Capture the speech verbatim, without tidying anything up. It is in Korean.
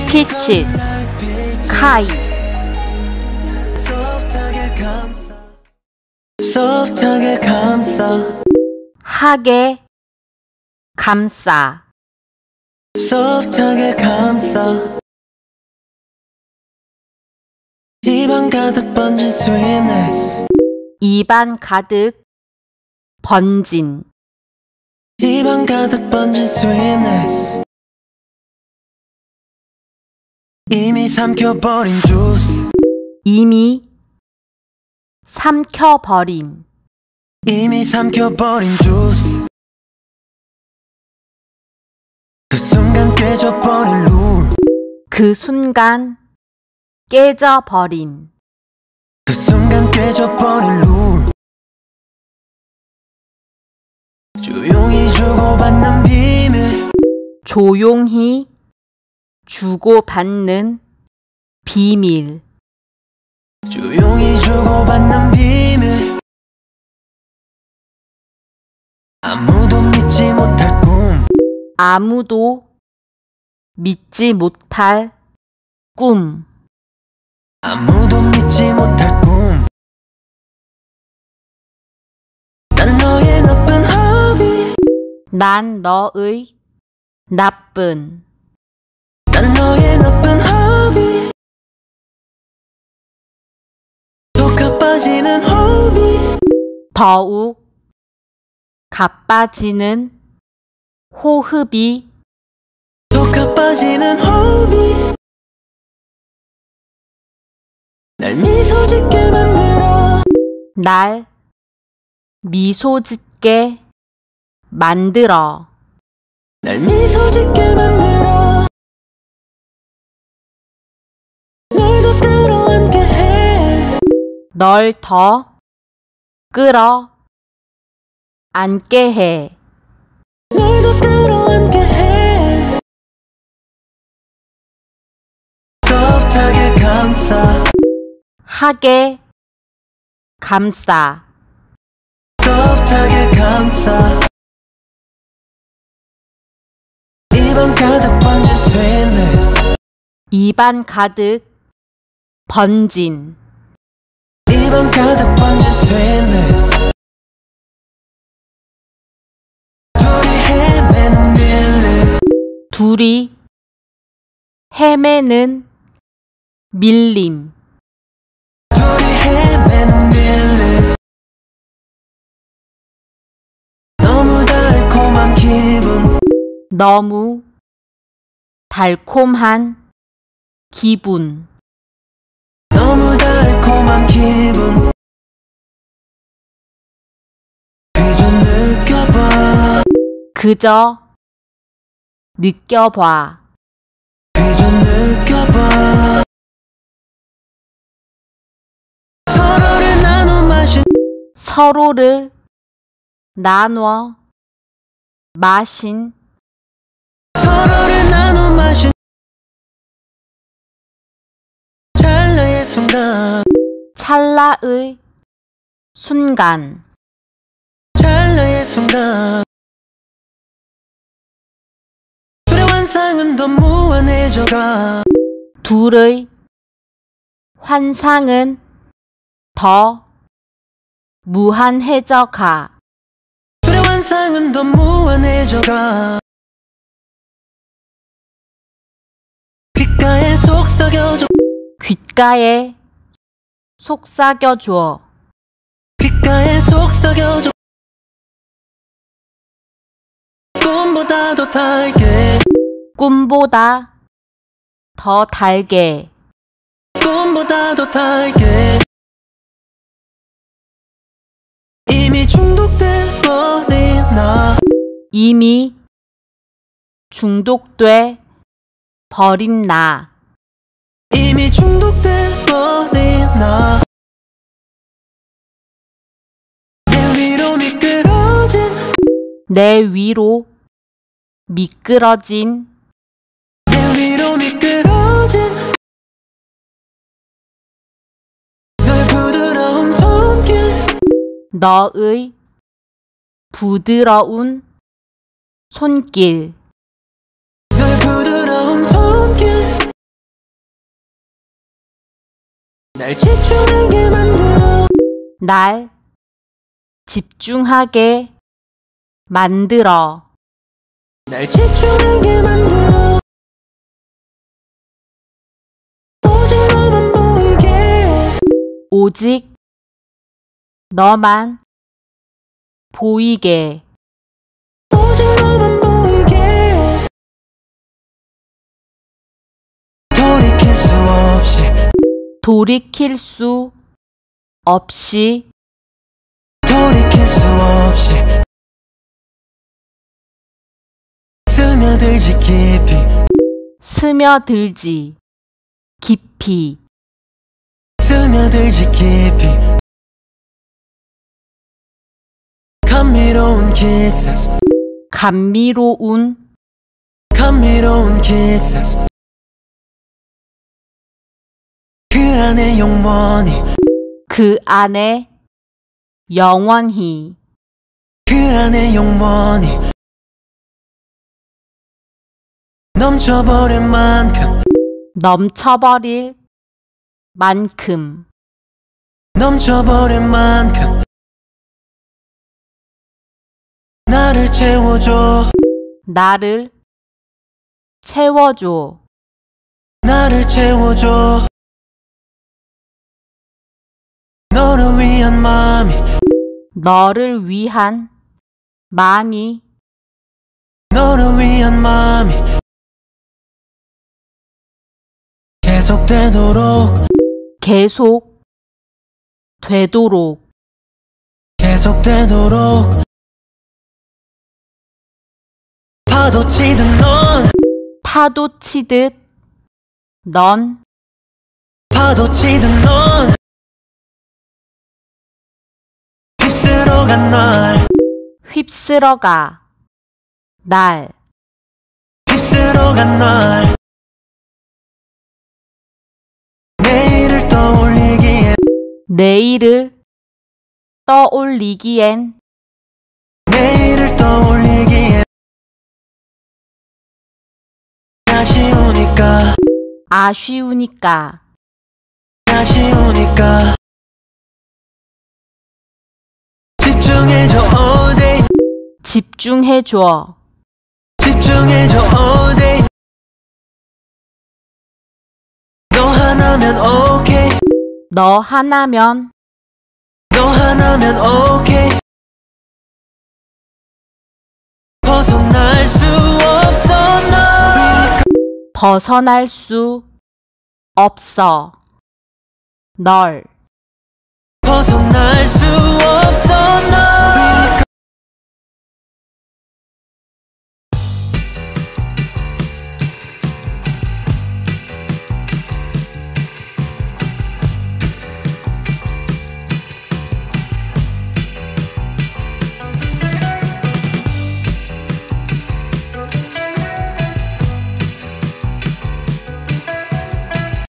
peaches, kite, soft하게 감싸 하게, 감싸, soft하게 감싸 입안 가득 번진 sweetness 입안 가득 번진, 입안 가득 번진 sweetness 이미 삼켜버린 주스 이미 삼켜버린, 이미 삼켜버린 주스 그 순간 깨져버린 룰 그 순간 깨져버린, 그 순간 깨져버린 룰 조용히 주고받는 비밀 조용히 주고받는 비밀, 조용히 주고받는 비밀 아무도 믿지 못할 꿈 아무도 믿지 못할 꿈, 아무도 믿지 못할 꿈 난 너의 나쁜 허비 난 너의 나쁜, 난 너의 나쁜 허비 더 가빠지는 호흡이 더욱 가빠지는 호흡이 더 가빠지는 호흡이 날 미소 짓게 만들어 날 미소 짓게 만들어 날 미소 짓게 만들어 널 더 끌어안게 해 널 더 끌어 안게 해 널 더 끌어안게 해 soft하게 감싸 하게 감싸 soft하게 감싸 입안 가득 번진 sweetness 입안 가득 번진 입안 가득 번진 sweetness 둘이 헤매는 밀림 둘이 헤매는 밀림 둘이 헤매는 밀림 너무 달콤한 기분 너무 달콤한 기분 너무 달콤한 기분 그저 느껴봐 그저 느껴봐 그저 느껴봐 서로를 나눠 마신 서로를 나눠 마신 서로를 나눠 마신 찰나의 순간 찰나의 순간 찰나의 순간 둘의 환상은 더 무한해져가 둘의 환상은 더 무한해져가 둘의 환상은 더 무한해져가 귓가에 속삭여줘 귓가에 속삭여줘 귓가에 속삭여줘 꿈보다 더 달게 꿈보다 더 달게 꿈보다 더 달게 이미 중독돼 버린 나 이미 중독돼 버린 나 이미 중독돼 버린 나 내 위로 미끄러진 내 위로 미끄러진 내 위로 미끄러진 너의 부드러운 손길 너의 부드러운 손길 너의 부드러운 손길 날 집중하게 만들어 날 집중하게 만들어 날 집중하게 만들어 오직 너만 보이게 오직 너만 보이게 오직 너만 보이게 돌이킬 수 없이 돌이킬 수 없이 돌이킬 수 없이 스며들지 깊이 스며들지 깊이 스며들지 깊이 감미로운 kisses 감미로운 감미로운 kisses 그 안에 영원히 그 안에 영원히 그 안에 영원히 넘쳐버릴 만큼 넘쳐버릴 만큼 넘쳐버릴 만큼 나를 채워줘 나를 채워줘 나를 채워줘 너를 위한 마음이 너를 위한 마음이 너를 위한 마음이 계속되도록 계속 되도록 계속되도록 파도 치듯 넌 파도 치듯 넌 파도 치듯 넌 휩쓸어가 날 휩쓸어가 날 휩쓸어가 날 내일을 떠올리기에 내일을 떠올리기엔 내일을 떠올리기에 아쉬우니까 아쉬우니까 아쉬우니까 집중해줘 all day 집중해줘 집중해줘 all day 너 하나면 오케이 너 하나면 너 하나면 오케이 벗어날 수 없어 너 벗어날 수 없어 널